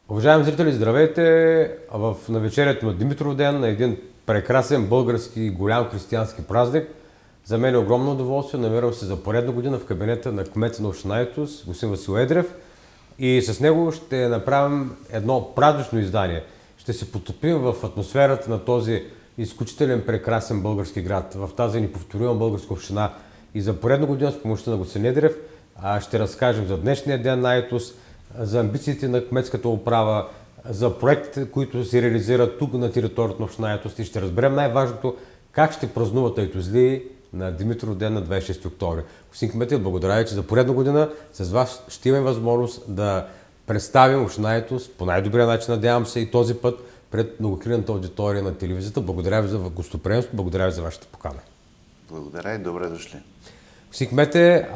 Уважаеми зрители, здравейте! В навечерието на Димитровден, на един прекрасен български голям християнски празник. За мен е огромно удоволствие. Намирам се за поредна година в кабинета на кмета на община Айтос, господин Васил Едрев. И с него ще направим едно празнично издание. Ще се потопим в атмосферата на този изключителен прекрасен български град, в тази неповторима българска община. И за поредна година с помощта на господин Едрев ще разкажем за днешния ден на Айтос, за амбициите на кметската управа, за проектите, които се реализират тук на територията на община Айтос и ще разберем най-важното как ще празнуват айтозлии на Димитровден на 26 октомври. Господин кмете, благодаря ви, че за поредна година с вас ще имаме възможност да представим община Айтос по най-добрия начин, надявам се и този път пред многокрилната аудитория на телевизията. Благодаря ви за гостоприемство, благодаря ви за вашата покана. Благодаря и добре дошли. Господин кмете,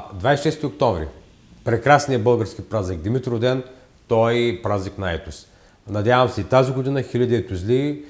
26 октомври. Прекрасният български празник Димитровден, той е празник на Айтос. Надявам се и тази година хиляди айтозлии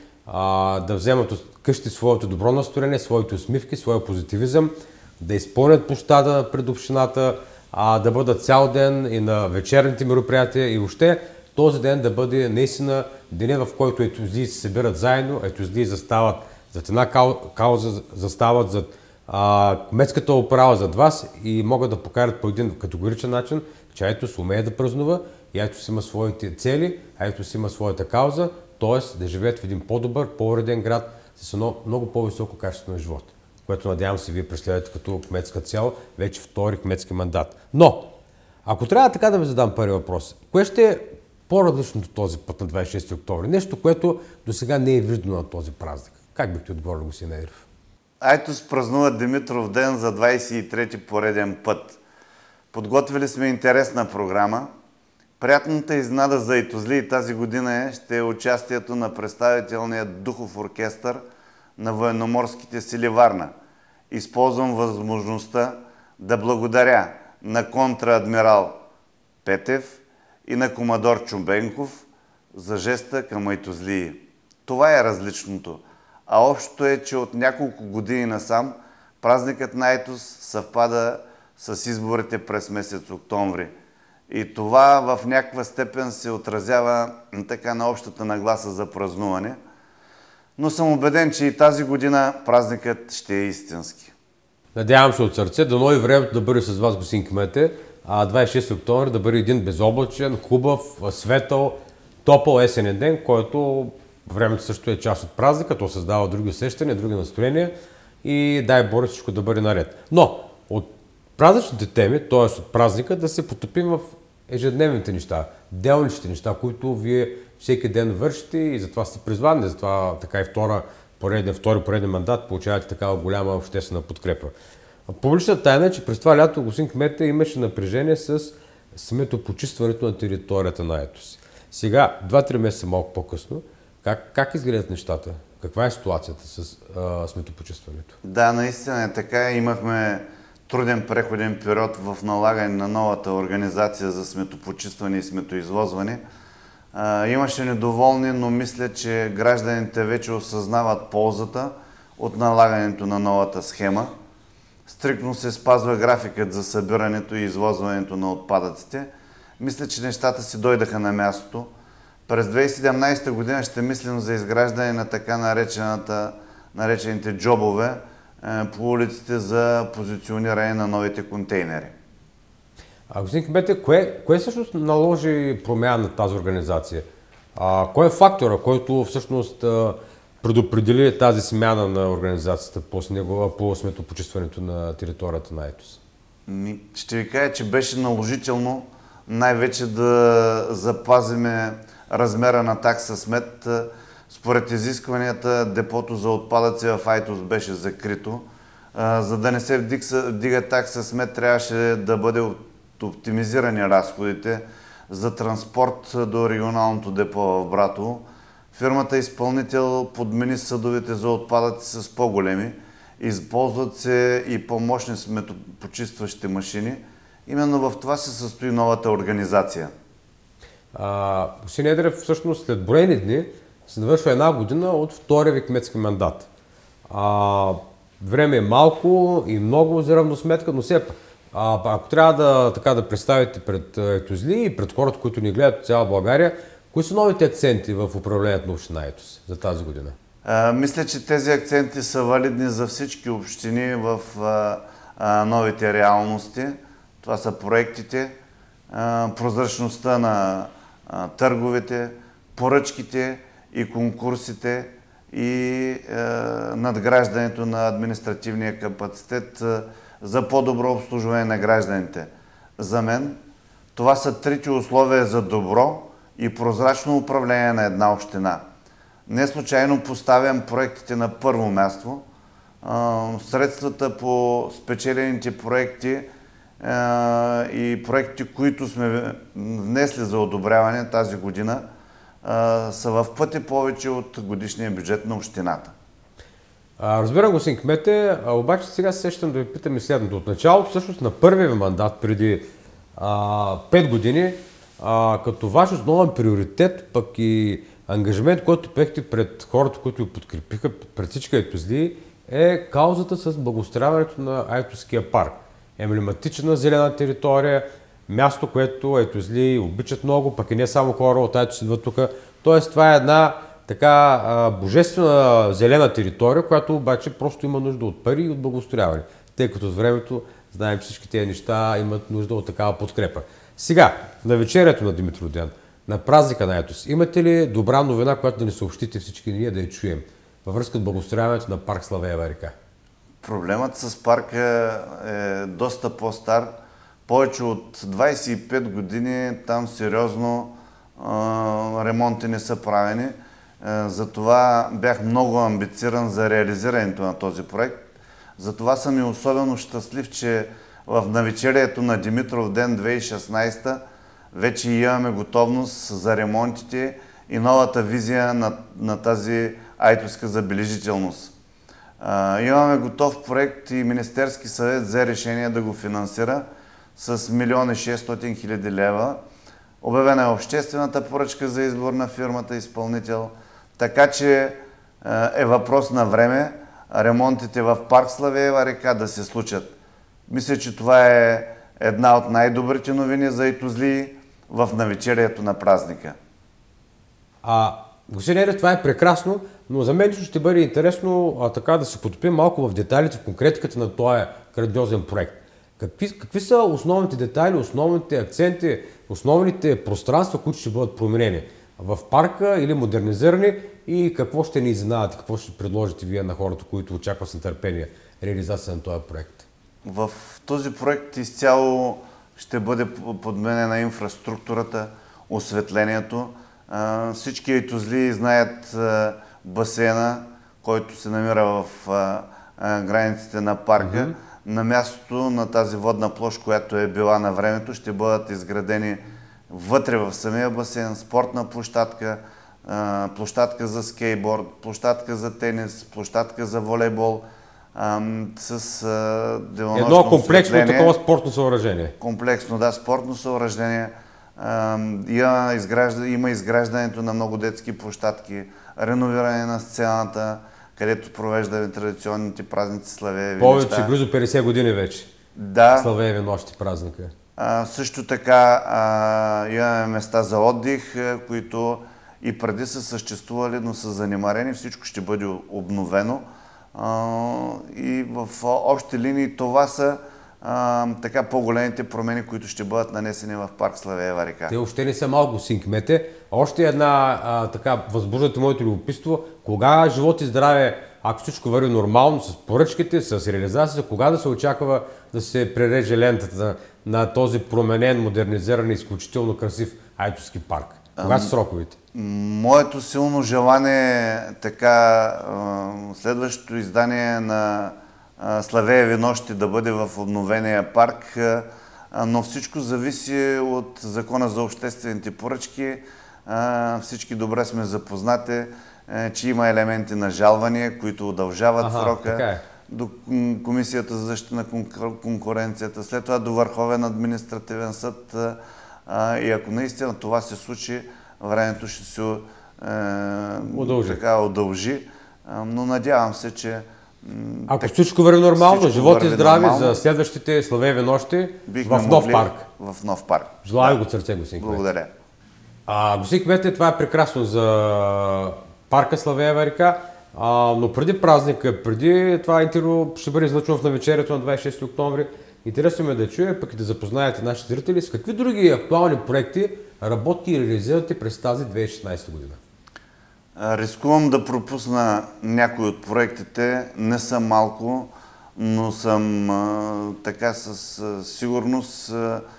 да вземат от къщи своето добро настроение, своите усмивки, своя позитивизъм, да изпълнят площада пред общината, да бъдат цял ден и на вечерните мероприятия и въобще този ден да бъде наистина деня, в който айтозлии се събират заедно, айтозлии застават зад една кауза, застават зад кметската управа зад вас и могат да покажат по един категоричен начин, че Айтос умее да празнува и Айтос има своите цели, Айтос има своята кауза, т.е. да живеят в един по-добър, по-уреден град с едно много по-високо качество на живот, което надявам се вие преследвате като кметска цел, вече втори кметски мандат. Но, ако трябва така да ви задам първи въпрос, кое ще е по-различното този път на 26 октомври? Нещо, което до сега не е виждано на този празник. Как бихте отговорили, господин Едрев? Айтос празнува Димитровден за 23-ти пореден път. Подготвили сме интересна програма. Приятната изненада за айтозлии тази година ще е участието на представителния духов оркестър на военноморските сили Варна. Използвам възможността да благодаря на контраадмирал Петев и на комадор Чубенков за жеста към айтозлии. Това е различното. А общото е, че от няколко години насам празникът на Айтос съвпада с изборите през месец октомври. И това в някаква степен се отразява така на общата нагласа за празнуване. Но съм убеден, че и тази година празникът ще е истински. Надявам се от сърце, дано и времето да бъде с вас, господин кмете, 26 октомври да бъде един безоблачен, хубав, светъл, топъл есенен ден, който времето също е част от празника, то създава други усещания, други настроения и дай Боже всичко да бъде наред. Но от празничните теми, т.е. от празника, да се потопим в ежедневните неща, делничните неща, които вие всеки ден вършите и затова сте призвани, затова така и втори пореден мандат получавате такава голяма обществена подкрепа. Публичната тайна е, че през това лято, господин кмете, имаше напрежение с сметопочистването на територията на Айтос. Сега, 2-3 месеца малко по-късно, как изглеждат нещата? Каква е ситуацията с сметопочистването? Да, наистина е така. Имахме труден преходен период в налагане на новата организация за сметопочистване и сметоизвозване. Имаше недоволни, но мисля, че гражданите вече осъзнават ползата от налагането на новата схема. Стриктно се спазва графикът за събирането и извозването на отпадъците. Мисля, че нещата си дойдаха на мястото. През 2017 година ще мислим за изграждане на така наречените джобове по улиците за позициониране на новите контейнери. Господин кмете, кое всъщност наложи промяна на тази организация? Кой е фактора, който всъщност предопредели тази смяна на организацията по сметопочистването на територията на Айтос? Ще ви кажа, че беше наложително най-вече да запазиме размера на такса смет. Според изискванията депото за отпадъци в Айтос беше закрито. За да не се вдига такса смет, трябваше да бъде оптимизирани разходите за транспорт до регионалното депо в Братово. Фирмата изпълнител подмени съдовете за отпадъци с по-големи. Използват се и по-мощни сметопочистващи машини. Именно в това се състои новата организация. Господин Едрев, всъщност след броени дни се навършва една година от втория ви кметски мандат. Време е малко и много за равносметка, но все пак, ако трябва да представите пред айтозлии и пред хората, които ни гледат в цяла България, Кои са новите акценти в управлението на община Айтос за тази година? Мисля, че тези акценти са валидни за всички общини в новите реалности. Това са проектите, прозрачността на търговете, поръчките и конкурсите и надграждането на административния капацитет за по-добро обслужване на гражданите. За мен това са трите условия за добро и прозрачно управление на една община. Не случайно поставям проектите на първо място. Средствата по спечелените проекти и проекти, които сме внесли за одобряване тази година, са в пъти повече от годишния бюджет на общината. Разбирам, господин кмете, обаче сега се сещам да ви питам и следното. От началото, всъщност на първия ви мандат преди 5 години, като ваш основен приоритет, пък и ангажимент, който поехте пред хората, които ви подкрепиха, пред всички айтозли, е каузата с благоустрояването на Айтоския парк. Емблематична зелена територия, място, което айтозли обичат много, пък и не само хора от Айтос идват тук. Тоест, това е една така божествена зелена територия, която обаче просто има нужда от пари и от благоустрояване. Тъй като с времето, знаем, всички тези неща имат нужда от такава подкрепа. Сега, на вечерието на Димитровден, на празника на Айтос, имате ли добра новина, която да ни съобщите всички ние да я чуем във връзка с благоустрояването на парк Славеева река? Проблемът с парка е доста по-стар. Повече от 25 години там сериозно ремонти не са правени. Затова бях много амбициран за реализирането на този проект. Затова съм и особено щастлив, че в навечерието на Димитровден 2016 вече имаме готовност за ремонтите и новата визия на тази айтоска забележителност. Имаме готов проект и Министерски съвет взе решение да го финансира с 1 600 000 лева. Обявена е обществената поръчка за избор на фирмата изпълнител, така че е въпрос на време ремонтите в парк Славеева река да се случат. Мисля, че това е една от най-добрите новини за айтозлии в навечерието на празника. Господин Елев, това е прекрасно, но за мен лично ще бъде интересно така да се потопим малко в детайлите, в конкретиката на този грандиозен проект. Какви са основните детайли, основните акценти, основните пространства, които ще бъдат променени в парка или модернизирани и какво ще ни изненадате, какво ще предложите вие на хората, които очакват с нетърпение реализация на този проект? В този проект изцяло ще бъде подменена инфраструктурата, осветлението. Всички айтозлии знаят басейна, който се намира в границите на парка. На мястото на тази водна площ, която е била на времето, ще бъдат изградени вътре в самия басейн спортна площадка, площадка за скейтборд, площадка за тенис, площадка за волейбол с денонощно едно комплексно такова спортно съоръжение. Комплексно, да, спортно съоръжение. Има изграждането на много детски площадки, реновиране на сцената, където провеждаме традиционните празници Славееви Повече, неща. близо 50 години вече. Да. Славееви нощи празника. Също така имаме места за отдих, които и преди са съществували, но са занемарени. Всичко ще бъде обновено. И в общи линии това са така по-големите промени, които ще бъдат нанесени в парк Славеева река. Те още не са малко, син кмете. Още една така възбуждате моето любопитство. Кога живот и здраве, ако всичко върви нормално с поръчките, с реализацията, кога да се очаква да се пререже лентата на този променен, модернизиран и изключително красив айтоски парк? Кога са сроковете? Моето силно желание е така следващото издание на Славееви нощи да бъде в обновения парк, но всичко зависи от Закона за обществените поръчки. Всички добре сме запознати, че има елементи на жалвания, които удължават срока до Комисията за защита на конкуренцията, след това до Върховен административен съд. И ако наистина това се случи, времето ще се удължи. Но надявам се, че ако всичко върви нормално, живот и здраве за следващите Славееви нощи в нов парк. В нов парк. Желая го от сърце, господин кмет. Благодаря. Господин кмете, това е прекрасно за парка Славеева река, но преди празника, преди това интервю ще бъде излъчено в навечерието на 26 октомври. Интересно ме да чуя, пък и да запознаете нашите зрители с какви други актуални проекти работите и реализирате през тази 2016 година. Рискувам да пропусна някои от проектите, не са малко, но съм така със сигурност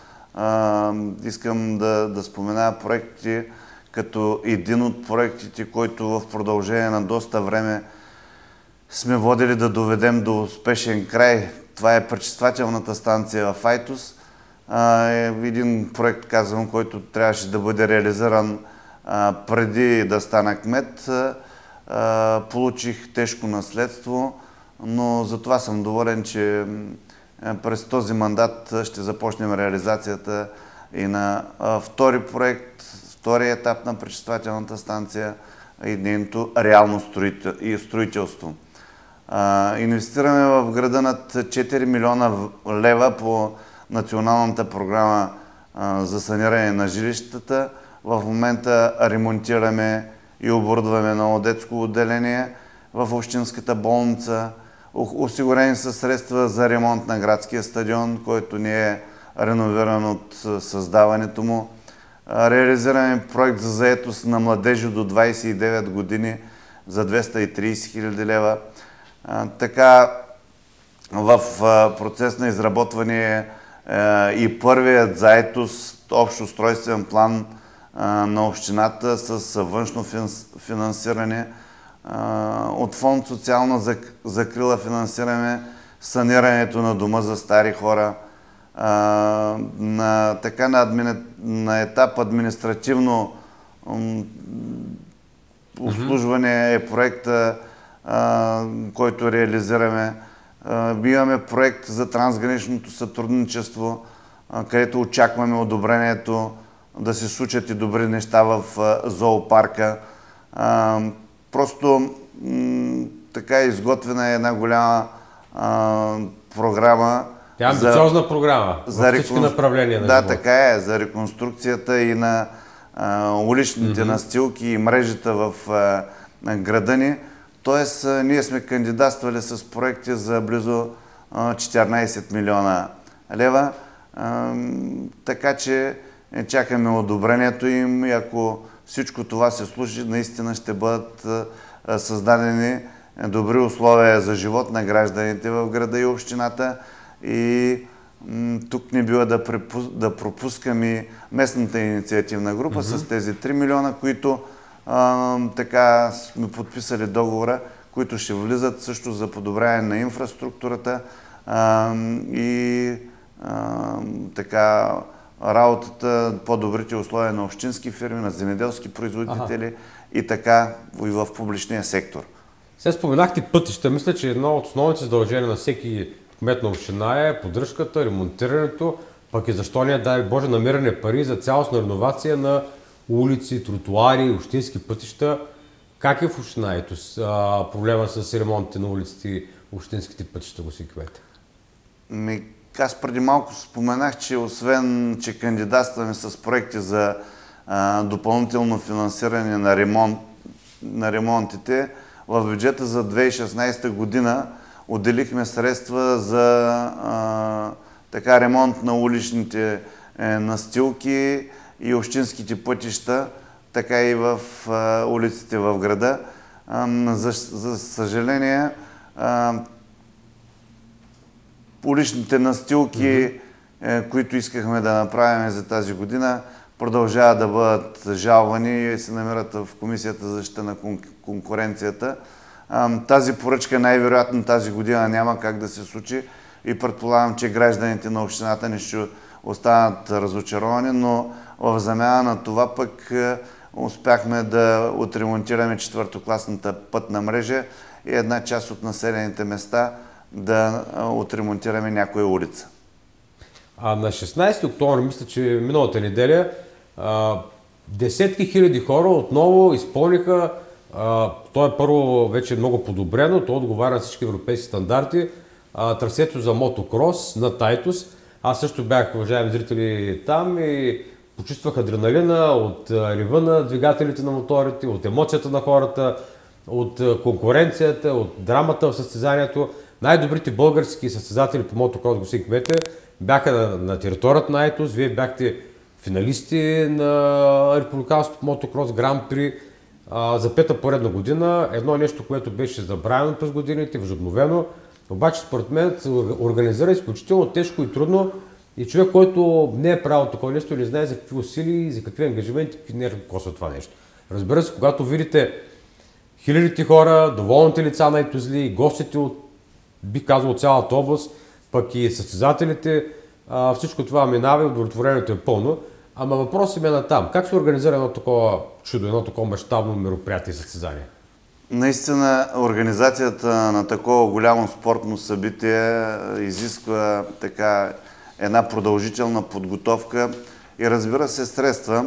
искам да спомена проекти, като един от проектите, който в продължение на доста време сме водили да доведем до успешен край. Това е пречиствателната станция в Айтос. Един проект, казвам, който трябваше да бъде реализиран преди да стана кмет. Получих тежко наследство, но затова съм доволен, че през този мандат ще започнем реализацията и на втори проект, втория етап на пречиствателната станция и нейното реално строителство. Инвестираме в града над 4 милиона лева по националната програма за саниране на жилищата. В момента ремонтираме и оборудваме ново детско отделение в общинската болница. Осигурени са средства за ремонт на градския стадион, който не е реновиран от създаването му. Реализираме проект за заетост на младежи до 29 години за 230 хиляди лева. Така, в процес на изработване е и първият заетост, общо устройствен план на общината с външно финансиране. От фонд социална закрила финансираме санирането на дома за стари хора. На етап административно обслужване е проекта, който реализираме. Имаме проект за трансграничното сътрудничество, където очакваме одобрението да се случат и добри неща в зоопарка. Просто така изготвена е една голяма програма. Тя е амбициозна програма във всички направления на живота. Да, така е. За реконструкцията и на уличните настилки и мрежата в града ни. Тоест, ние сме кандидатствали с проекти за близо 14 милиона лева. Така че чакаме одобрението им и ако всичко това се случи, наистина ще бъдат създадени добри условия за живот на гражданите в града и общината. И тук не бива да пропускам и местната инициативна група с тези 3 милиона, които така сме подписали договора, които ще влизат също за подобряване на инфраструктурата и така работата, по-добрите условия на общински фирми, на земеделски производители и така и в публичния сектор. Сега споменахте пътища. Мисля, че едно от основните задължения на всеки кмет на община е поддръжката, ремонтирането, пък и защо не, дай Боже, намиране пари за цялостна реновация на улици, тротуари, общински пътища. Как е в община Айтос проблема с ремонтите на улиците и общинските пътища, господин кмет? Аз преди малко споменах, че освен, че кандидатстваме с проекти за допълнително финансиране на ремонтите, в бюджета за 2016 година отделихме средства за ремонт на уличните настилки и общинските пътища, така и в улиците в града. За съжаление, уличните настилки, които искахме да направим за тази година, продължават да бъдат жалвани и се намират в Комисията за защита на конкуренцията. Тази поръчка най-вероятно тази година няма как да се случи и предполагам, че гражданите на общината не ще останат разочаровани, но в замяна на това пък успяхме да отремонтираме четвъртокласната пътна мрежа и една част от населените места да отремонтираме някоя улица. На 16 октомври, мисля, че миналата неделя, десетки хиляди хора отново изпълниха, то е първо вече много подобрено, то отговаря на всички европейски стандарти, трасето за мотокрос на Айтос. Аз също бях, уважаеми зрители, там и почувствах адреналина от рева на двигателите на моторите, от емоцията на хората, от конкуренцията, от драмата в състезанието. Най-добрите български състезатели по мотокрос, господин Кмете, бяха на територията на Айтос. Вие бяхте финалисти на републиканското мотокрос Гран При за пета поредна година. Едно нещо, което беше забравено през годините, възобновено. Обаче според мен се организира изключително тежко и трудно и човек, който не е правил такова нещо, не знае за какви усилия, за какви ангажименти, какви нерви коства това нещо. Разбира се, когато видите хилядите хора, доволните лица на Айтозли, гостите от, бих казал, от цялата област, пък и състезателите, всичко това минава и удовлетворението е пълно. Ама въпросът ми е на там. Как се организира едно такова чудо, едно такова мащабно мероприятие и състезание? Наистина, организацията на такова голямо спортно събитие изисква така една продължителна подготовка и, разбира се, средства.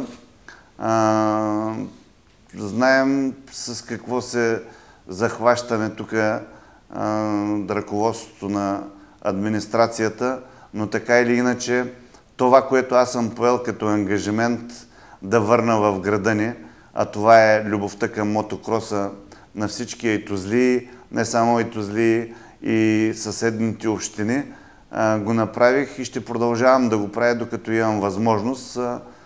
Знаем с какво се захващаме тук ръководството на администрацията, но така или иначе това, което аз съм поел като ангажимент да върна в града ни, а това е любовта към мотокроса на всички айтозли, не само айтозли и съседните общини, го направих и ще продължавам да го правя, докато имам възможност.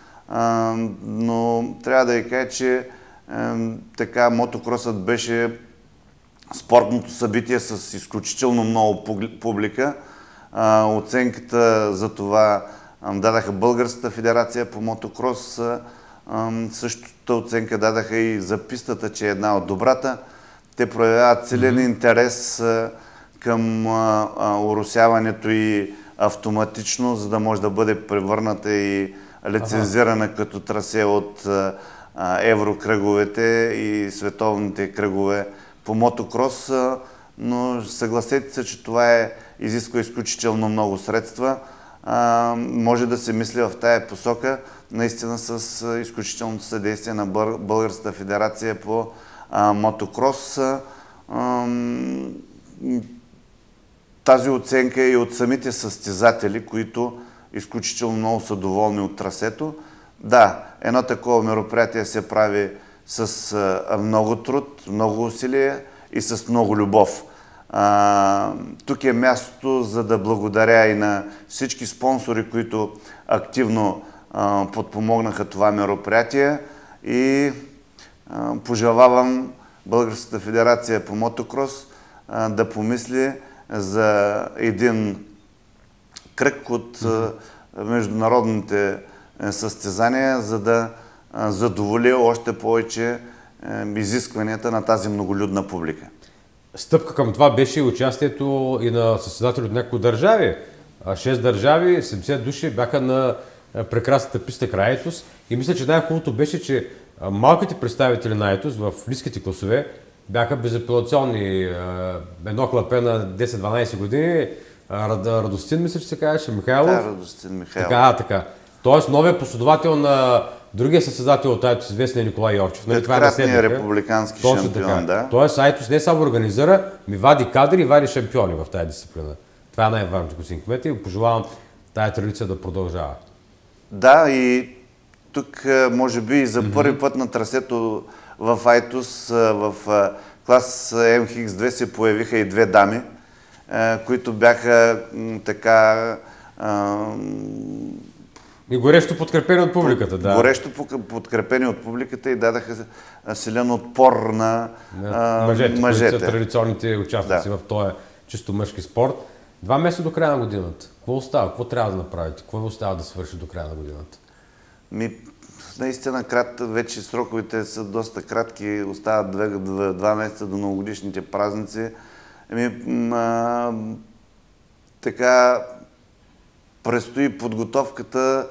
Но трябва да ви кажа, че така мотокросът беше спортното събитие с изключително много публика. Оценката за това дадаха Българската федерация по мотокрос. Същата оценка дадаха и за пистата, че е една от добрата. Те проявяват силен интерес към оросяването и автоматично, за да може да бъде превърната и лицензирана като трасе от еврокръговете и световните кръгове по мотокрос. Но съгласете се, че това изисква изключително много средства. Може да се мисли в тая посока, наистина с изключителното съдействие на Българската федерация по мотокрос. Тази оценка е и от самите състезатели, които изключително много са доволни от трасето. Да, едно такова мероприятие се прави с много труд, много усилия и с много любов. Тук е мястото, за да благодаря и на всички спонсори, които активно подпомогнаха това мероприятие, и пожелавам Българската федерация по мотокрос да помисли за един кръг от международните състезания, за да задоволи още повече изискванията на тази многолюдна публика. Стъпка към това беше и участието и на състезатели от няколко държави. 6 държави, 70 души бяха на прекрасната писта край Айтос. И мисля, че най-хубавото беше, че малките представители на Айтос в ниските класове бяха безапелационни. Едно клапе на 10-12 години, Радостин, мисля, че се казваше, Михайлов. Да, Радостин Михайлов. Така. Тоест новия последовател на другия състезател от Айтос, известния Николай Йовчев. Петкратният републикански шампион, да. Тоест Айтос не само организира, ми вади кадри и вади шампиони в тази дисциплина. Това е най-важното, господин Кмете, и пожелавам тая традиция да продължава. Да, и тук може би и за първи път на трасето в Айтос в клас MX2 се появиха и две дами, които бяха така... И горещо подкрепени от публиката, да. Горещо подкрепени от публиката и дадаха силен отпор на мъжете. Които са традиционните участници в този чисто мъжки спорт. 2 месеца до края на годината. Какво остава? Какво трябва да направите? Какво остава да свърши до края на годината? Наистина, вече сроковете са доста кратки. Остават 2 месеца до новогодишните празници. Така предстои подготовката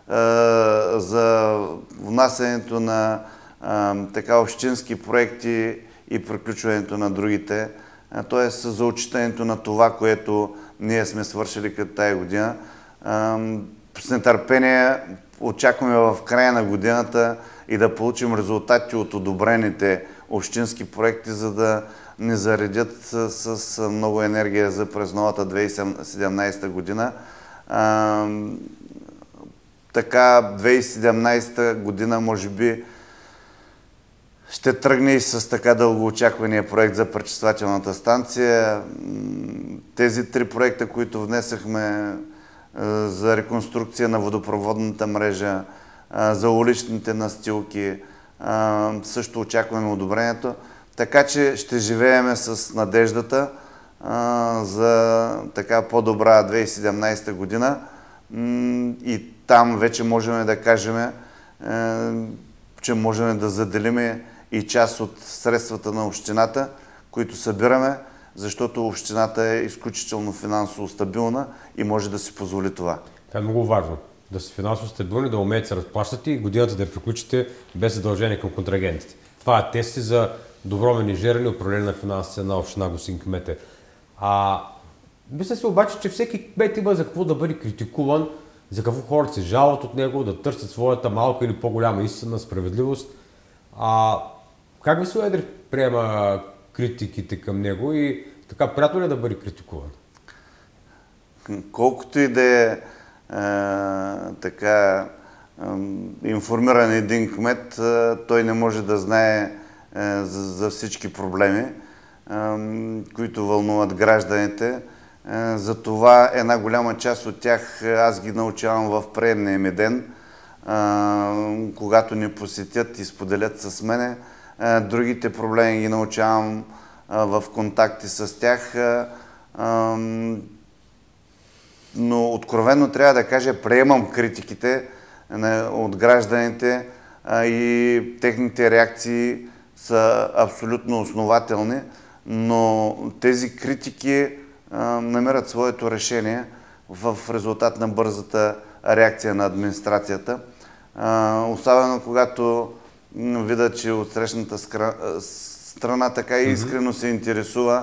за внасянето на общински проекти и приключването на другите. Т.е. за отчитането на това, което ние сме свършили като тая година. С нетърпение очакваме в края на годината и да получим резултати от одобрените общински проекти, за да ни заредят с много енергия за през новата 2017 година. така 2017 година може би ще тръгне и с така дългоочаквания проект за пречиствателната станция. Тези 3 проекта, които внесахме за реконструкция на водопроводната мрежа, за уличните настилки, също очакваме одобрението. Така че ще живееме с надеждата за така по-добра 2017 година и там вече можем да кажем, че можем да заделим и част от средствата на общината, които събираме, защото общината е изключително финансово стабилна и може да си позволи това. Това е много важно. Да са финансово стабилни, да умеете да се разплащате и годината да я приключите без задължение към контрагентите. Това е тести за добро менежиране и управление на финансите на община Госин Кмете. Мисля си обаче, че всеки кмет има за какво да бъде критикуван, за какво хората се жалват от него, да търсят своята малка или по-голяма истина, справедливост. Как Васил Едрев приема критиките към него и така приятно ли да бъде критикуван? Колкото и да е така информиран един кмет, той не може да знае за всички проблеми, които вълнуват гражданите. Затова една голяма част от тях аз ги научавам в приемния ми ден, когато ни посетят и споделят с мене. Другите проблеми ги научавам в контакти с тях. Но откровено трябва да кажа, приемам критиките от гражданите и техните реакции са абсолютно основателни, но тези критики намират своето решение в резултат на бързата реакция на администрацията. Особено когато видя, че от срещната страна така искрено се интересува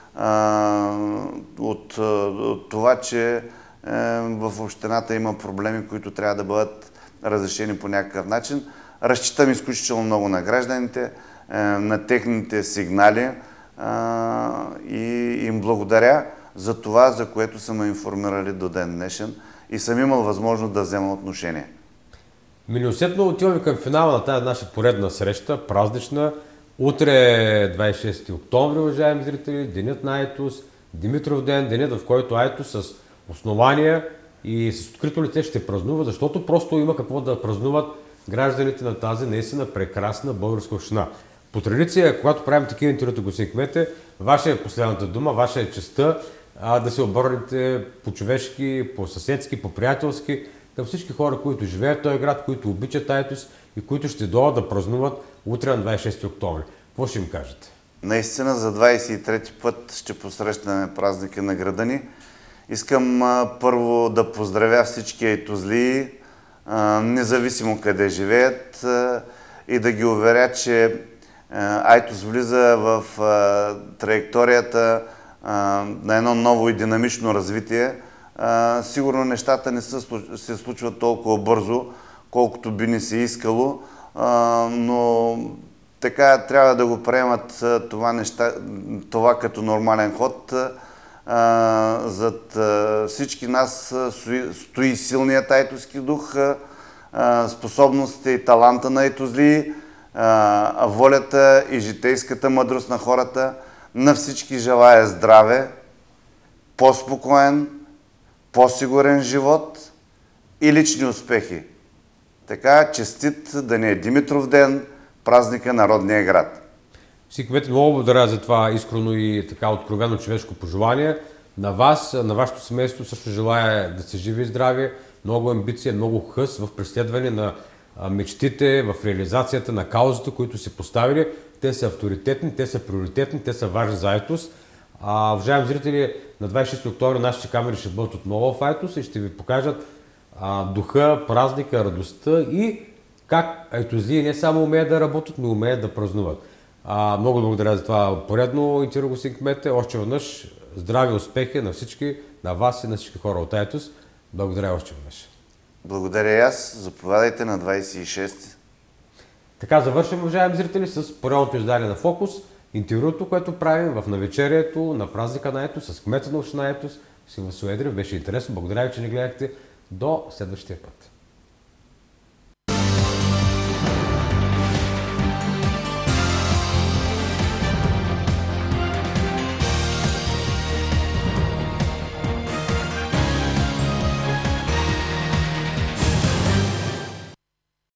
от това, че в общината има проблеми, които трябва да бъдат разрешени по някакъв начин. Разчитам изключително много на гражданите, на техните сигнали и им благодаря за това, за което са ме информирали до ден днешен и съм имал възможност да взема отношение. Неусетно отиваме към финала на тази наша поредна среща, празнична. Утре е 26 октомври, уважаеми зрители, денят на Айтос, Димитров ден, денят, в който Айтос с основания и с открито лице ще празнува, защото просто има какво да празнуват гражданите на тази наистина прекрасна българска община. По традиция, когато правим такива интервюта, Госин Кмете, ваша е последната дума, ваша е честта да се обърнете по-човешки, по-съседски, по-приятелски към всички хора, които живеят в този град, които обичат Айтос и които ще дойдат да празнуват утре на 26 октомври. Какво ще им кажете? Наистина за 23-ти път ще посрещаме празника на града ни. Искам първо да поздравя всички айтозлии, независимо къде живеят, и да ги уверя, че Айтос влиза в траекторията на едно ново и динамично развитие. Сигурно нещата не се случват толкова бързо, колкото би ни се искало, но така трябва да го приемат това като нормален ход. Зад всички нас стои силният айтоски дух, способностите и таланта на айтозлии, волята и житейската мъдрост на хората. На всички желая здраве, по-спокоен, по-сигурен живот и лични успехи. Така, честит да ни е Димитров ден, празника на родния град. Госин Кмете, много благодаря за това искрено и така откровено човешко пожелание. На вас, на вашето семейство също желая да се живи и здраве, много амбиция, много хъс в преследване на мечтите, в реализацията на каузите, които се поставили. Те са авторитетни, те са приоритетни, те са важни за Айтос. Уважаеми зрители, на 26 октомври нашите камери ще бъдат отново в Айтос и ще ви покажат духа, празника, радостта и как айтозлии не само умеят да работят, но умеят да празнуват. Много благодаря за това поредно интервю, Госин Кмете. Още веднъж здрави успехи на всички, на вас и на всички хора от Айтос. Благодаря още веднъж. Благодаря и аз. Заповядайте на 26-ти. Така завършваме, уважаеми зрители, с поредното издание на Фокус. Интервюто, което правим в навечерието на празника на Айтос с кмета на община Айтос, Васил Едрев. Беше интересно. Благодаря ви, че ни гледахте. До следващия път.